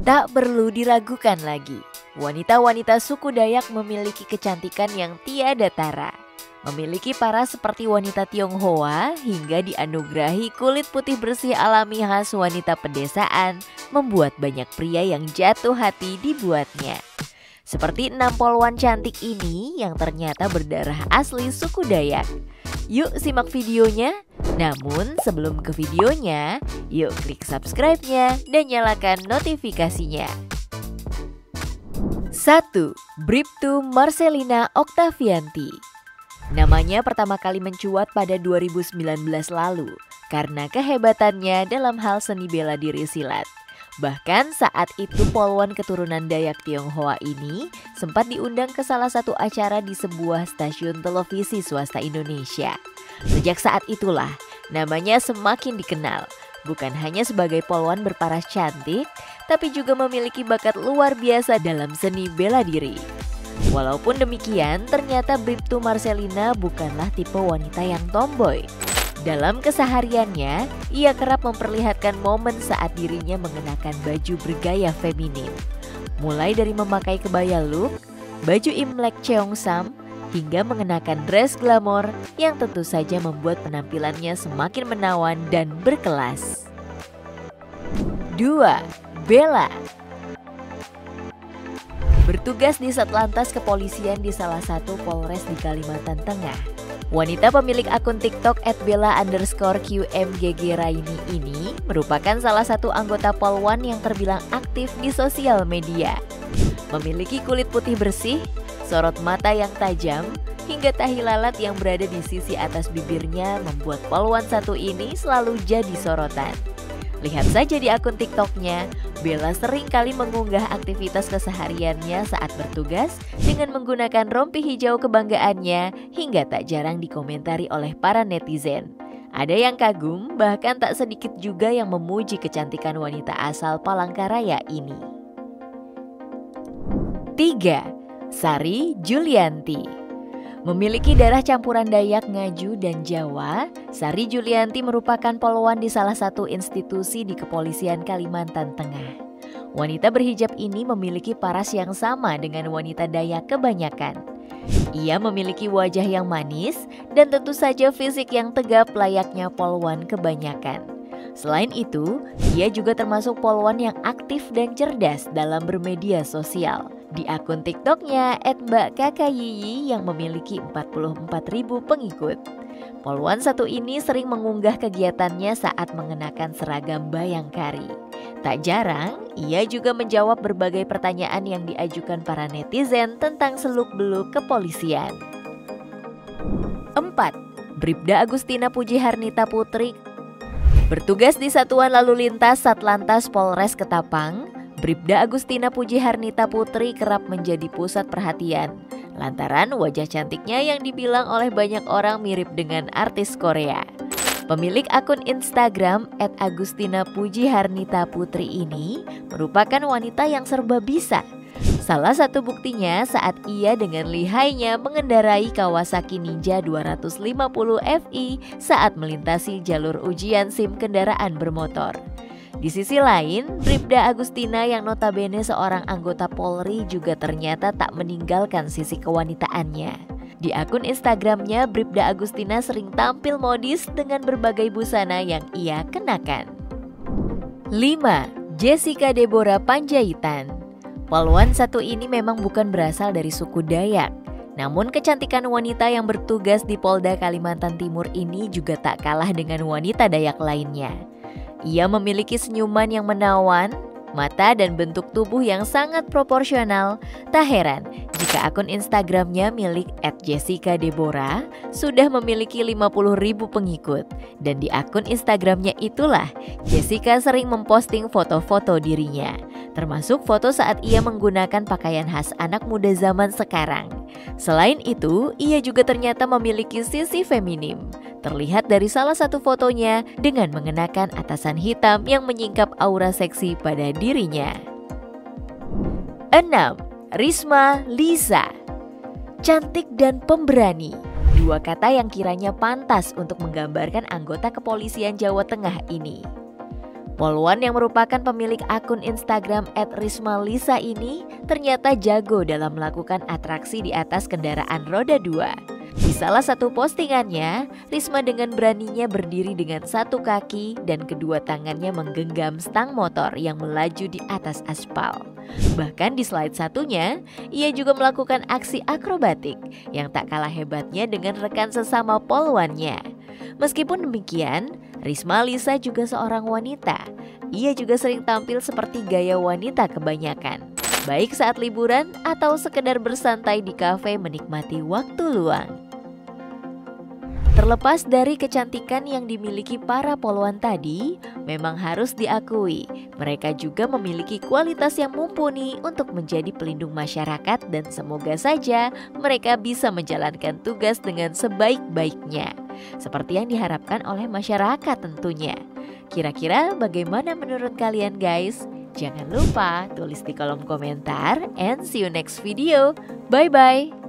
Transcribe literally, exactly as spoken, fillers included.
Tak perlu diragukan lagi, wanita-wanita suku Dayak memiliki kecantikan yang tiada tara. Memiliki paras seperti wanita Tionghoa hingga dianugerahi kulit putih bersih alami khas wanita pedesaan, membuat banyak pria yang jatuh hati dibuatnya. Seperti enam polwan cantik ini yang ternyata berdarah asli suku Dayak. Yuk simak videonya. Namun sebelum ke videonya, yuk klik subscribe-nya dan nyalakan notifikasinya. satu. Bribtu Marcelina Octavianti. Namanya pertama kali mencuat pada dua ribu sembilan belas lalu karena kehebatannya dalam hal seni bela diri silat. Bahkan saat itu polwan keturunan Dayak Tionghoa ini sempat diundang ke salah satu acara di sebuah stasiun televisi swasta Indonesia. Sejak saat itulah namanya semakin dikenal, bukan hanya sebagai polwan berparas cantik, tapi juga memiliki bakat luar biasa dalam seni bela diri. Walaupun demikian, ternyata Bribtu Marcelina bukanlah tipe wanita yang tomboy. Dalam kesehariannya, ia kerap memperlihatkan momen saat dirinya mengenakan baju bergaya feminim. Mulai dari memakai kebaya look, baju Imlek Cheongsam, hingga mengenakan dress glamor yang tentu saja membuat penampilannya semakin menawan dan berkelas. dua. Bella. Bertugas di Satlantas Kepolisian di salah satu Polres di Kalimantan Tengah, wanita pemilik akun TikTok et bella underscore q m g g raini ini merupakan salah satu anggota polwan yang terbilang aktif di sosial media. Memiliki kulit putih bersih, sorot mata yang tajam, hingga tahi lalat yang berada di sisi atas bibirnya membuat polwan satu ini selalu jadi sorotan. Lihat saja di akun TikToknya, Bella sering kali mengunggah aktivitas kesehariannya saat bertugas dengan menggunakan rompi hijau kebanggaannya hingga tak jarang dikomentari oleh para netizen. Ada yang kagum, bahkan tak sedikit juga yang memuji kecantikan wanita asal Palangkaraya ini. tiga. Sari Julianti. Memiliki darah campuran Dayak, Ngaju, dan Jawa, Sari Julianti merupakan polwan di salah satu institusi di Kepolisian Kalimantan Tengah. Wanita berhijab ini memiliki paras yang sama dengan wanita Dayak kebanyakan. Ia memiliki wajah yang manis dan tentu saja fisik yang tegap layaknya polwan kebanyakan. Selain itu, ia juga termasuk polwan yang aktif dan cerdas dalam bermedia sosial. Di akun TikToknya et mbak kakak yiyi yang memiliki empat puluh empat ribu pengikut. Polwan satu ini sering mengunggah kegiatannya saat mengenakan seragam bayangkari. Tak jarang, ia juga menjawab berbagai pertanyaan yang diajukan para netizen tentang seluk-beluk kepolisian. empat. Bribda Agustina Pujiharnita Putri. Bertugas di Satuan Lalu Lintas Satlantas Polres Ketapang, Bribda Agustina Pujiharnita Putri kerap menjadi pusat perhatian lantaran wajah cantiknya yang dibilang oleh banyak orang mirip dengan artis Korea. Pemilik akun Instagram et agustina pujiharnita putri ini merupakan wanita yang serba bisa. Salah satu buktinya saat ia dengan lihainya mengendarai Kawasaki Ninja dua ratus lima puluh F I saat melintasi jalur ujian SIM kendaraan bermotor. Di sisi lain, Bribda Agustina yang notabene seorang anggota Polri juga ternyata tak meninggalkan sisi kewanitaannya. Di akun Instagramnya, Bribda Agustina sering tampil modis dengan berbagai busana yang ia kenakan. lima. Jessica Deborah Panjaitan. Polwan satu ini memang bukan berasal dari suku Dayak. Namun kecantikan wanita yang bertugas di Polda Kalimantan Timur ini juga tak kalah dengan wanita Dayak lainnya. Ia memiliki senyuman yang menawan, mata dan bentuk tubuh yang sangat proporsional. Tak heran jika akun Instagramnya milik et jessica deborah sudah memiliki lima puluh ribu pengikut. Dan di akun Instagramnya itulah Jessica sering memposting foto-foto dirinya, termasuk foto saat ia menggunakan pakaian khas anak muda zaman sekarang. Selain itu, ia juga ternyata memiliki sisi feminim. Terlihat dari salah satu fotonya dengan mengenakan atasan hitam yang menyingkap aura seksi pada dirinya. enam. Risma Lisa. Cantik dan pemberani, dua kata yang kiranya pantas untuk menggambarkan anggota kepolisian Jawa Tengah ini. Polwan yang merupakan pemilik akun Instagram et risma lisa ini ternyata jago dalam melakukan atraksi di atas kendaraan roda dua. Di salah satu postingannya, Risma dengan beraninya berdiri dengan satu kaki dan kedua tangannya menggenggam stang motor yang melaju di atas aspal. Bahkan di slide satunya, ia juga melakukan aksi akrobatik yang tak kalah hebatnya dengan rekan sesama polwannya. Meskipun demikian, Risma Lisa juga seorang wanita. Ia juga sering tampil seperti gaya wanita kebanyakan, baik saat liburan atau sekedar bersantai di kafe menikmati waktu luang. Terlepas dari kecantikan yang dimiliki para polwan tadi, memang harus diakui, mereka juga memiliki kualitas yang mumpuni untuk menjadi pelindung masyarakat dan semoga saja mereka bisa menjalankan tugas dengan sebaik-baiknya, seperti yang diharapkan oleh masyarakat tentunya. Kira-kira bagaimana menurut kalian guys? Jangan lupa tulis di kolom komentar and see you next video. Bye-bye.